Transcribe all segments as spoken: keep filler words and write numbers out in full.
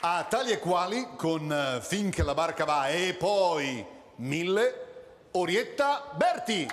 A tali e quali, con Finché la barca va e poi Mille, Orietta Berti.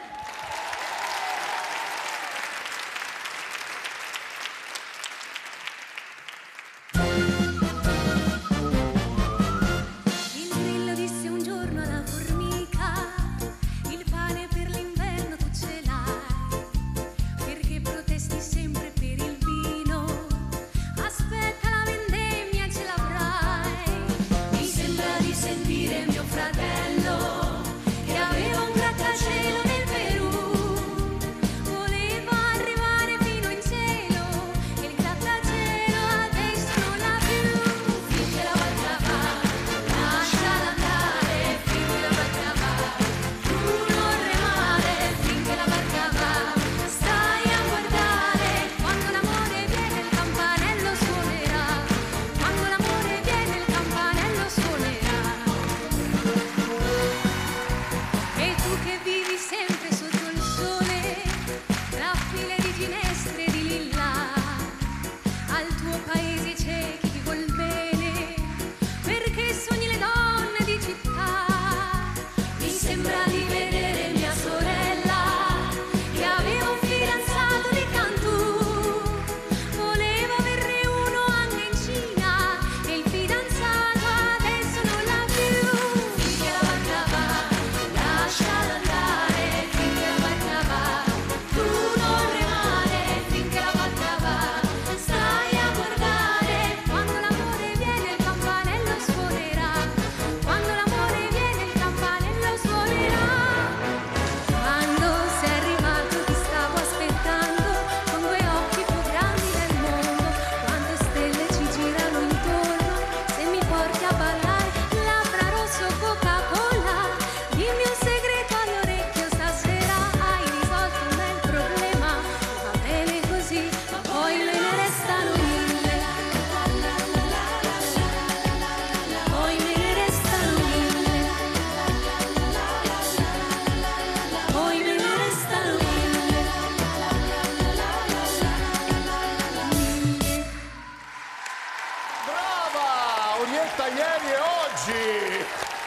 Orietta ieri e oggi.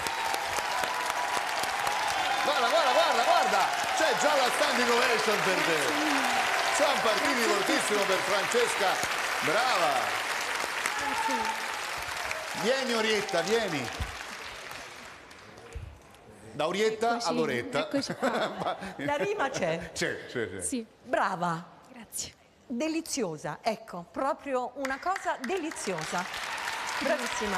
Guarda, guarda, guarda, guarda, c'è già la standing ovation per te. San Partini fortissimo per Francesca, brava. Vieni Orietta, vieni. Da Orietta Eccoci, a Loretta. eccoci qua. La rima c'è. C'è, c'è, c'è. Sì. Brava. Grazie. Deliziosa, ecco, proprio una cosa deliziosa. Bravissima.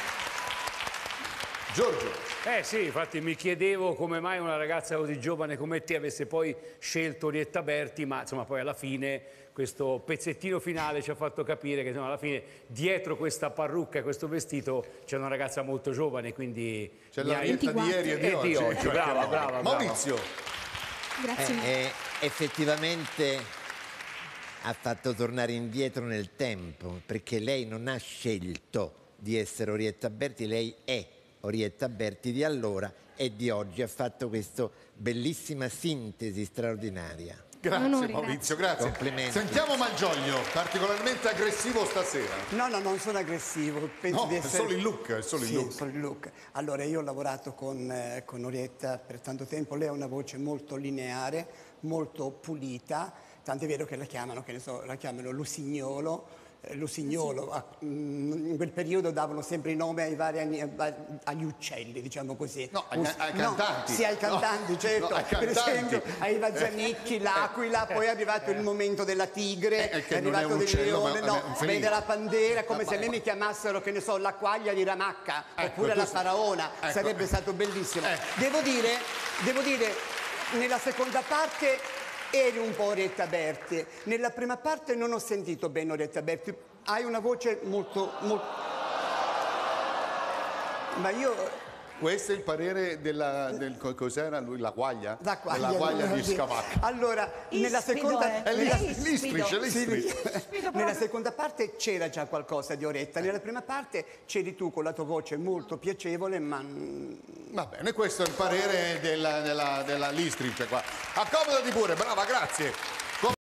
Giorgio. Eh sì, infatti mi chiedevo come mai una ragazza così giovane come te avesse poi scelto Orietta Berti, ma insomma poi alla fine questo pezzettino finale ci ha fatto capire che insomma, alla fine dietro questa parrucca e questo vestito c'è una ragazza molto giovane, quindi... C'è la Orietta di ieri e di e oggi. di oggi. Brava, brava, brava. Maurizio. Grazie. Eh, eh, effettivamente ha fatto tornare indietro nel tempo, perché lei non ha scelto di essere Orietta Berti, lei è Orietta Berti di allora e di oggi. Ha fatto questa bellissima sintesi straordinaria. Grazie Onore, Maurizio, grazie. Complimenti. Sentiamo Malgioglio, particolarmente aggressivo stasera. No, no, non sono aggressivo. Penso No, di è essere... solo il look, è solo il sì, look. solo il look. Allora, io ho lavorato con, eh, con Orietta per tanto tempo. Lei ha una voce molto lineare, molto pulita, tant'è vero che la chiamano, che ne so, la chiamano Lusignolo. Eh, Lusignolo, a- mm, in quel periodo davano sempre i nomi ai vari ani- agli uccelli, diciamo così. No, ai- Us- ai no, cantanti. sì, ai cantanti, No, certo. no, ai Per cantanti. esempio, ai Vazzanicchi, l'aquila, poi è arrivato il momento della tigre, Eh, che è non è arrivato un del uccello, leone, ma- no, ma è un felino. vede la pandera, come Ah, se a ma- me mi chiamassero, che ne so, la quaglia di Ramacca, Ecco, oppure la questo- faraona, ecco. sarebbe stato bellissimo. Eh. Devo dire, devo dire, nella seconda parte eri un po' Orietta Berti, nella prima parte non ho sentito bene Orietta Berti, hai una voce molto, molto... Ma io... Questo è il parere della, del co- cos'era lui, la quaglia? La quaglia, La quaglia di sì. Scamacca. Allora, nella Ispido, seconda... eh. È nella- l'istrice, l'istrice, l'istrice. Sì, nella seconda parte c'era già qualcosa di Orietta, nella prima parte c'eri tu con la tua voce molto piacevole, ma... Va bene, questo è il parere della, della, della l'istrice qua. Accomodati pure, brava, grazie.